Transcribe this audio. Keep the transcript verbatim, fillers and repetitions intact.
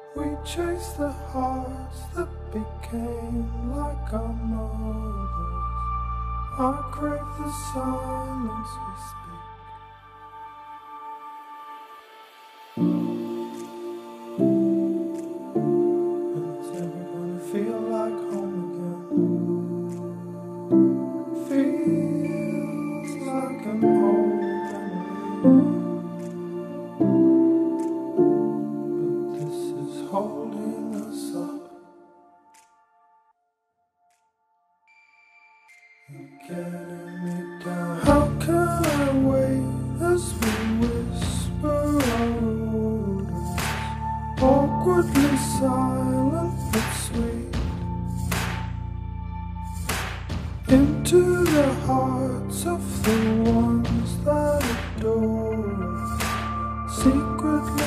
We chase the hearts that became like our mothers. I crave the silence we speak. And it's never gonna feel like home again. Feels like an old memory. Holding us up, you're getting me down. How can I wait as we whisper our orders, awkwardly silent but sweet, into the hearts of the ones that adore, secretly